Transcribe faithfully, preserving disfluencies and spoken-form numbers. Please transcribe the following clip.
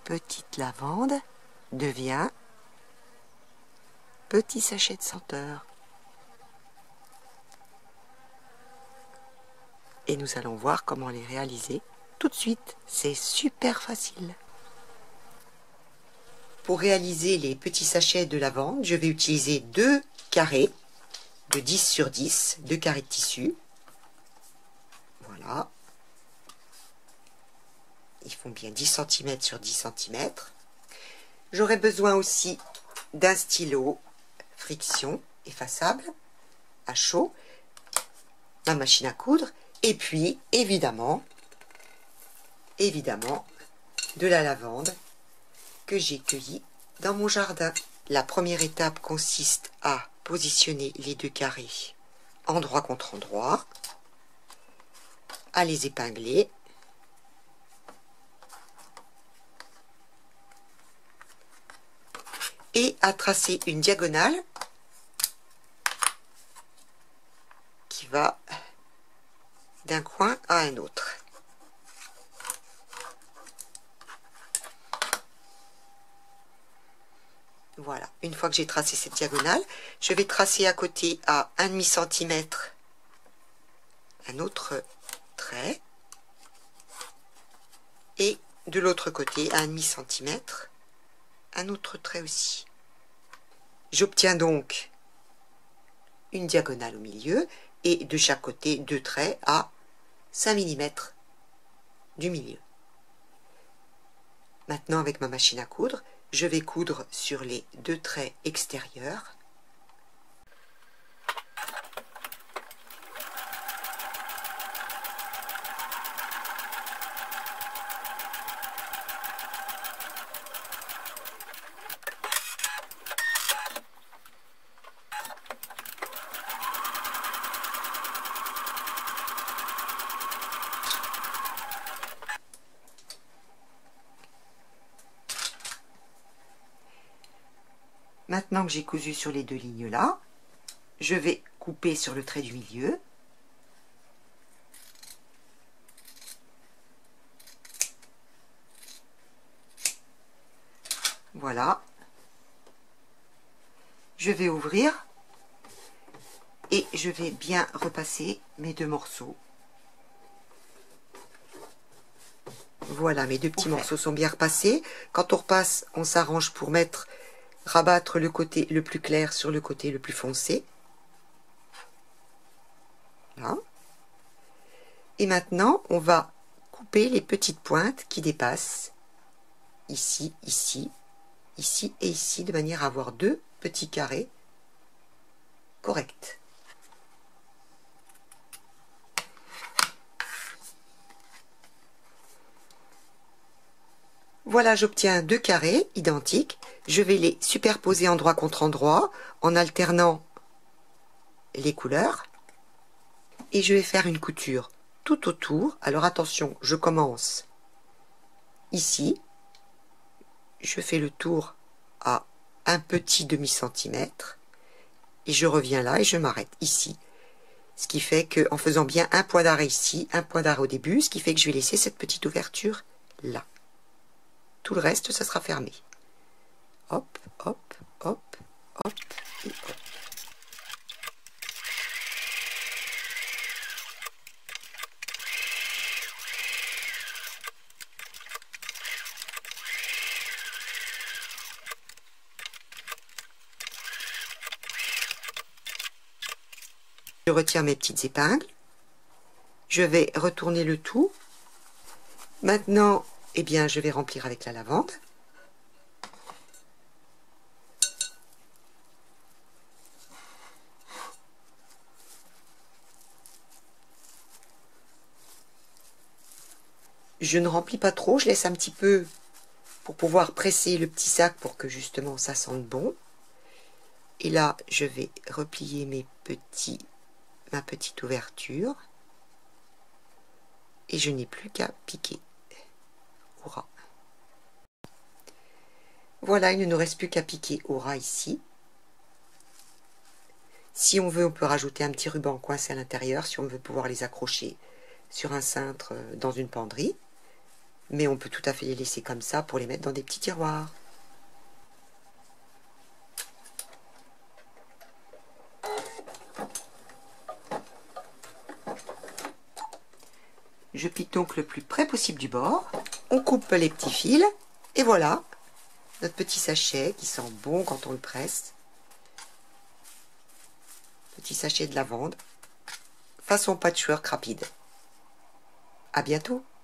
petite lavande devient petit sachet de senteur. Et nous allons voir comment les réaliser tout de suite. C'est super facile. Pour réaliser les petits sachets de lavande, je vais utiliser deux carrés de dix sur dix, deux carrés de tissu. Voilà. Ils font bien dix centimètres sur dix centimètres. J'aurai besoin aussi d'un stylo friction effaçable à chaud, ma machine à coudre, et puis évidemment, évidemment, de la lavande que j'ai cueillie dans mon jardin. La première étape consiste à positionner les deux carrés endroit contre endroit, à les épingler, et à tracer une diagonale qui va d'un coin à un autre. Voilà, une fois que j'ai tracé cette diagonale, je vais tracer à côté à un demi centimètre un autre trait, et de l'autre côté à un demi centimètre un autre trait aussi. J'obtiens donc une diagonale au milieu et de chaque côté deux traits à cinq millimètres du milieu. Maintenant, avec ma machine à coudre, je vais coudre sur les deux traits extérieurs. Maintenant que j'ai cousu sur les deux lignes là, je vais couper sur le trait du milieu. Voilà. Je vais ouvrir et je vais bien repasser mes deux morceaux. Voilà, mes deux petits morceaux sont bien repassés. Quand on repasse, on s'arrange pour mettre rabattre le côté le plus clair sur le côté le plus foncé. Là. Et maintenant, on va couper les petites pointes qui dépassent ici, ici, ici et ici, de manière à avoir deux petits carrés corrects. Voilà, j'obtiens deux carrés identiques. Je vais les superposer endroit contre endroit en alternant les couleurs. Et je vais faire une couture tout autour. Alors attention, je commence ici. Je fais le tour à un petit demi-centimètre. Et je reviens là et je m'arrête ici. Ce qui fait qu'en faisant bien un point d'arrêt ici, un point d'arrêt au début, ce qui fait que je vais laisser cette petite ouverture là. Tout le reste, ça sera fermé. Hop, hop, hop, hop et hop. Je retire mes petites épingles. Je vais retourner le tout. Maintenant, eh bien, je vais remplir avec la lavande. Je ne remplis pas trop, je laisse un petit peu pour pouvoir presser le petit sac pour que justement ça sente bon. Et là, je vais replier mes petits, ma petite ouverture. Et je n'ai plus qu'à piquer. Hurrah. Voilà, il ne nous reste plus qu'à piquer au ras ici. Si on veut, on peut rajouter un petit ruban coincé à l'intérieur, si on veut pouvoir les accrocher sur un cintre dans une penderie. Mais on peut tout à fait les laisser comme ça pour les mettre dans des petits tiroirs. Je pique donc le plus près possible du bord. On coupe les petits fils. Et voilà, notre petit sachet qui sent bon quand on le presse. Petit sachet de lavande. Façon patchwork rapide. À bientôt.